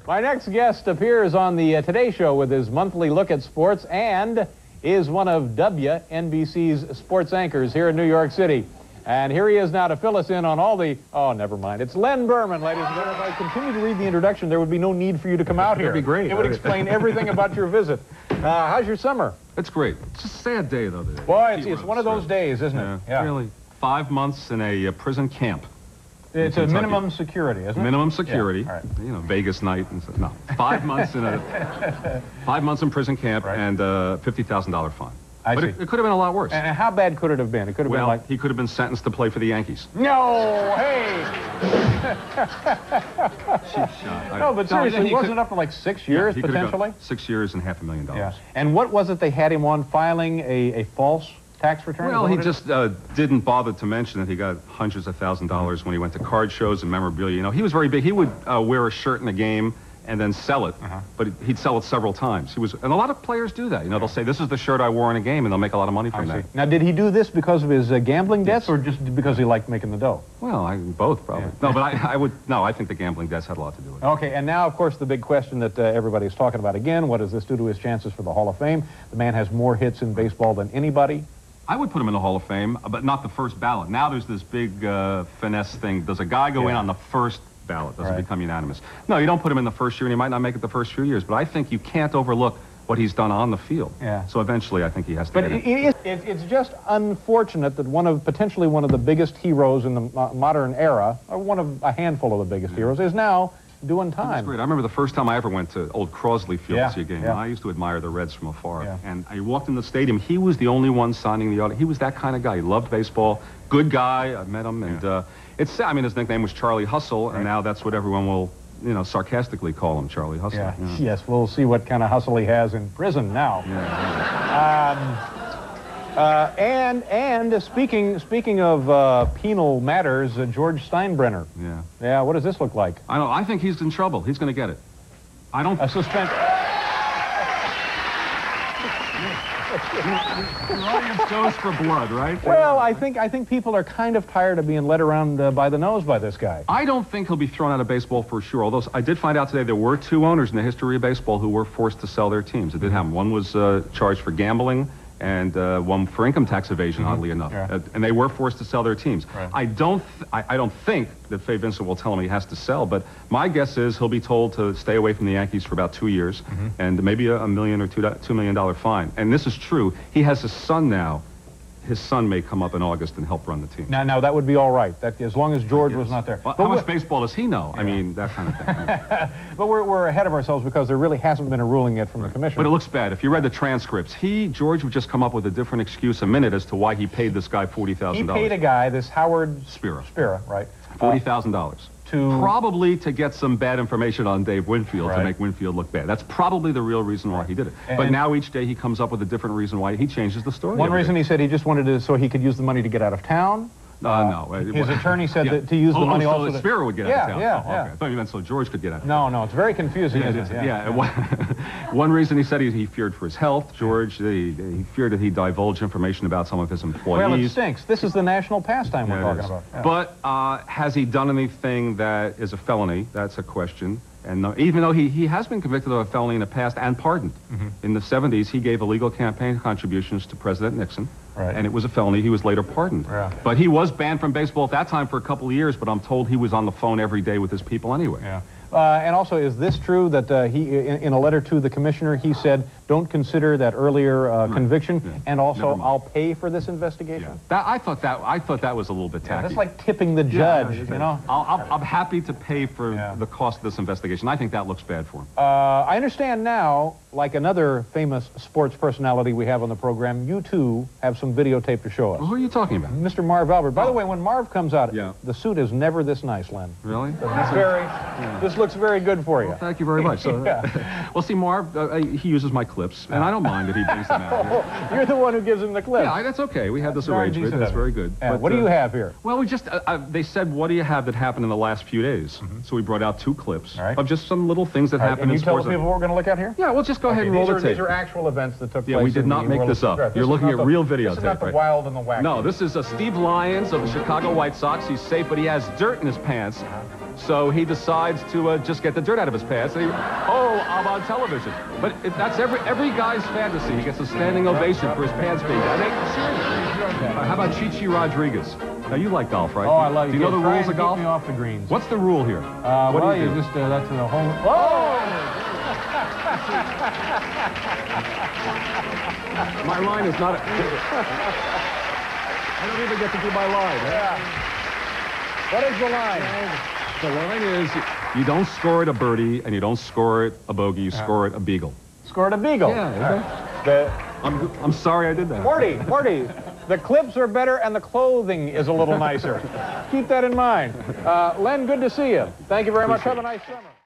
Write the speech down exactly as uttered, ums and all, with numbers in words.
My next guest appears on the uh, Today Show with his monthly look at sports and is one of W N B C's sports anchors here in New York City. And here he is now to fill us in on all the... Oh, never mind. It's Len Berman, ladies and gentlemen. If I continue to read the introduction, there would be no need for you to come out here. That'd be great. It would explain everything about your visit. Uh, how's your summer? It's great. It's a sad day, though. Today. Boy, it's, it's one of those days, isn't yeah, it? Yeah. Really. Five months in a uh, prison camp. It's a minimum security, isn't it? Minimum security. Yeah. All right. You know, Vegas night. And so, no, five months in a five months in prison camp right. and a fifty thousand dollar fine. I but see. It, it could have been a lot worse. And how bad could it have been? It could have well, been like... he could have been sentenced to play for the Yankees. No, hey! Cheap shot. No, but seriously, no, wasn't it up for like six years, yeah, potentially? Six years and half a million dollars. Yeah. And what was it they had him on, filing a, a false tax return? Well, he just uh, didn't bother to mention that he got hundreds of thousand dollars when he went to card shows and memorabilia. You know, he was very big. He would uh, wear a shirt in a game and then sell it, uh-huh. but he'd sell it several times. He was, and a lot of players do that. You know, they'll say, this is the shirt I wore in a game, and they'll make a lot of money from that. Now, did he do this because of his uh, gambling debts, yes. or just because he liked making the dough? Well, I, both, probably. Yeah. No, but I, I would, no, I think the gambling debts had a lot to do with it. Okay, and now, of course, the big question that uh, everybody's talking about again, what does this do to his chances for the Hall of Fame? The man has more hits in baseball than anybody. I would put him in the Hall of Fame, but not the first ballot. Now there's this big uh, finesse thing. Does a guy go yeah. in on the first ballot? Does right. it become unanimous? No, you don't put him in the first year, and he might not make it the first few years, but I think you can't overlook what he's done on the field. Yeah. So eventually, I think he has to but get it. it. It, it. It's just unfortunate that one of, potentially one of the biggest heroes in the modern era, or one of a handful of the biggest yeah. heroes, is now doing time. That's great. I remember the first time I ever went to Old Crosley Field yeah, to see a game. yeah. I used to admire the Reds from afar. Yeah. And I walked in the stadium. He was the only one signing the auto. He was that kind of guy. He loved baseball. Good guy. I met him. And yeah. uh, it's, I mean, his nickname was Charlie Hustle, right. and now that's what everyone will, you know, sarcastically call him, Charlie Hustle. Yeah. Yeah. Yes, we'll see what kind of hustle he has in prison now. Yeah, yeah. Um, Uh, and and speaking speaking of uh, penal matters, uh, George Steinbrenner. Yeah. Yeah. What does this look like? I don't. I think he's in trouble. He's going to get it. I don't. A suspension. Your audience goes for blood, right? Well, I think I think people are kind of tired of being led around uh, by the nose by this guy. I don't think he'll be thrown out of baseball for sure. Although I did find out today there were two owners in the history of baseball who were forced to sell their teams. It did happen. One was uh, charged for gambling, and uh, one for income tax evasion, mm-hmm. oddly enough. Yeah. Uh, and they were forced to sell their teams. Right. I don't th I, I don't think that Fay Vincent will tell him he has to sell, but my guess is he'll be told to stay away from the Yankees for about two years, mm-hmm. and maybe a, a million or two, two million dollar fine. And this is true. He has a son now. His son may come up in August and help run the team. Now, now that would be all right, that, as long as George was not there. Well, how much baseball does he know? Yeah. I mean, that kind of thing. Yeah. But we're, we're ahead of ourselves because there really hasn't been a ruling yet from right. the commission. But it looks bad. If you read the transcripts, he, George, would just come up with a different excuse a minute as to why he paid this guy forty thousand dollars. He paid a guy, this Howard Spira. Spira, right? forty thousand dollars. Uh, To... Probably to get some bad information on Dave Winfield right. to make Winfield look bad. That's probably the real reason why he did it. And but now each day he comes up with a different reason why he changes the story. One reason day. he said he just wanted to, so he could use the money to get out of town. Uh, uh, no. His attorney said yeah. that to use oh, the money oh, so also... that Spira would get yeah, out of town. Yeah, oh, yeah, okay. I thought you meant so George could get out of no, town. No, no, it's very confusing, yeah, isn't it? Yeah, yeah. yeah. One, one reason he said he, he feared for his health, George, he, he feared that he'd divulge information about some of his employees. Well, it stinks. This is the national pastime yeah, we're talking about. Yeah. But uh, has he done anything that is a felony? That's a question. And no, even though he, he has been convicted of a felony in the past and pardoned. Mm-hmm. In the seventies, he gave illegal campaign contributions to President Nixon. Right. And it was a felony. He was later pardoned. Yeah. But he was banned from baseball at that time for a couple of years, but I'm told he was on the phone every day with his people anyway. Yeah. Uh, and also, is this true that uh, he, in, in a letter to the commissioner, he said, don't consider that earlier uh, right. conviction, yeah. and also I'll pay for this investigation? Yeah. That, I thought that I thought that was a little bit tacky. Yeah, that's like tipping the judge, yeah, you know? I'll, I'll, I'm happy to pay for yeah. the cost of this investigation. I think that looks bad for him. Uh, I understand now, like another famous sports personality we have on the program, you too have some videotape to show us. Well, who are you talking about? Mister Marv Albert. By oh. the way, when Marv comes out, yeah. the suit is never this nice, Len. Really? This, very, yeah. this looks very good for you. Well, thank you very much. So, yeah. Well, see, Marv, uh, he uses my clips, and I don't mind that he brings them out. Oh, you're the one who gives him the clips. Yeah, that's okay. We had this arrangement. That's very good. Yeah, but, what do you uh, have here? Well, we just, uh, uh, they said, what do you have that happened in the last few days? Mm-hmm. So we brought out two clips right. of just some little things that right. happened in sports. Can you tell people what we're going to look at here? Yeah, well, just go okay, ahead and roll are, the tape. These are actual events that took yeah, place. Yeah, we did not make this up. You're this looking at the, real videotape. This is not the right? wild and the wacky. No, this is uh, Steve Lyons of the Chicago White Sox. He's safe, but he has dirt in his pants. Uh-huh. So he decides to uh, just get the dirt out of his pants. And he, oh, I'm on television. But it, that's every every guy's fantasy. He gets a standing ovation for his pants being down. Uh, how about Chichi Rodriguez? Now, you like golf, right? Oh, I love it. Do you know the Try rules and of keep golf? me off the greens. What's the rule here? Uh, what well, do you, you do? just, uh, that's the home... Oh! My line is not... A, I don't even get to do my line. Yeah. What is the line? The line is, you don't score it a birdie, and you don't score it a bogey, you score it a beagle. Scored a beagle. Yeah. The, I'm, I'm sorry I did that. Morty, Morty, the clips are better and the clothing is a little nicer. Keep that in mind. Uh, Len, good to see you. Thank you very much. Have a nice summer.